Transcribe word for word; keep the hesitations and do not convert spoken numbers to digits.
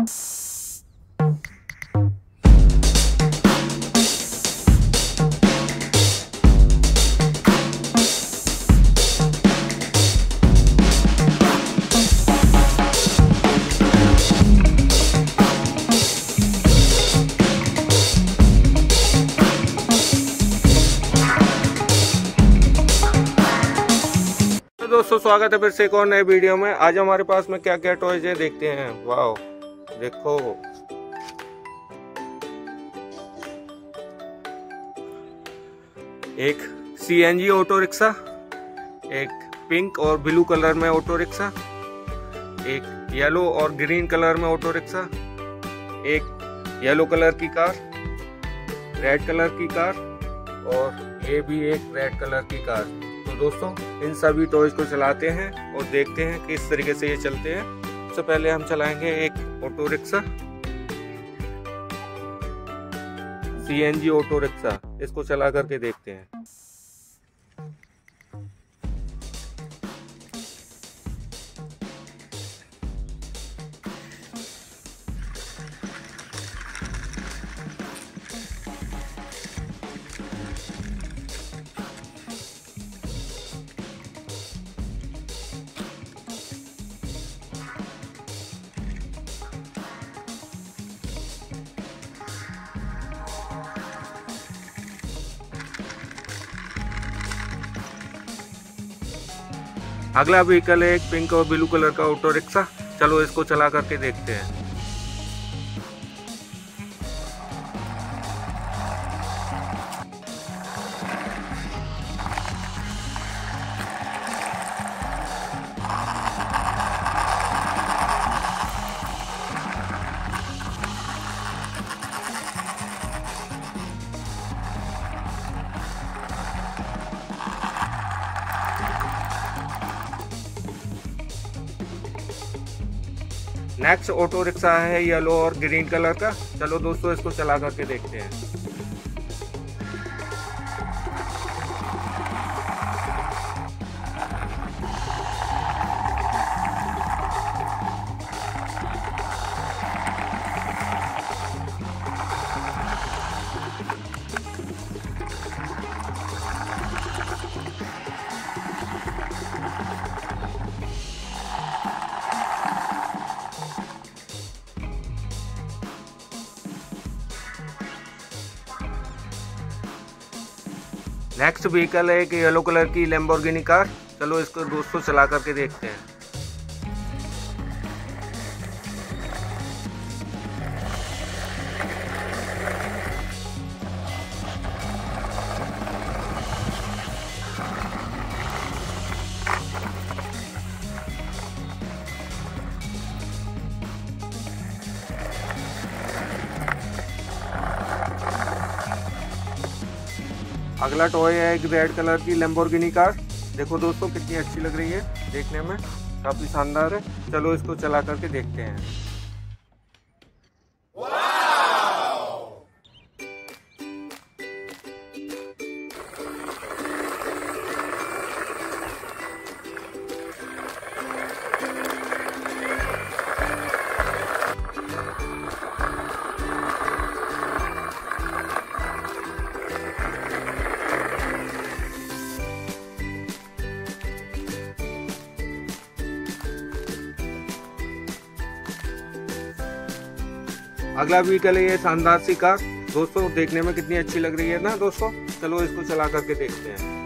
दोस्तों स्वागत है फिर से एक और नए वीडियो में। आज हमारे पास में क्या क्या टॉयज है देखते हैं। वाओ देखो, एक सीएनजी ऑटो रिक्शा, एक पिंक और ब्लू कलर में ऑटो रिक्शा, एक येलो और ग्रीन कलर में ऑटो रिक्शा, एक येलो कलर की कार, रेड कलर की कार और ये भी एक रेड कलर की कार। तो दोस्तों इन सभी टॉयज को चलाते हैं और देखते हैं किस तरीके से ये चलते हैं। सबसे पहले हम चलाएंगे एक auto rickshaw, CNG auto rickshaw. इसको चला करके देखते हैं। अगला व्हीकल है एक पिंक और ब्लू कलर का ऑटो रिक्शा। चलो इसको चला करके देखते हैं। नेक्स्ट ऑटो रिक्शा है येलो और ग्रीन कलर का। चलो दोस्तों इसको चला करके देखते हैं। नेक्स्ट व्हीकल है एक येलो कलर की लैम्बोर्गिनी कार। चलो इसको दोस्तों चला करके देखते हैं। अगला टॉय है एक रेड कलर की लैम्बोर्गिनी कार। देखो दोस्तों कितनी अच्छी लग रही है, देखने में काफी शानदार है। चलो इसको चला करके देखते हैं। अगला व्हीकल है ये शानदार सी कार। दोस्तों देखने में कितनी अच्छी लग रही है ना दोस्तों। चलो इसको चला करके देखते हैं।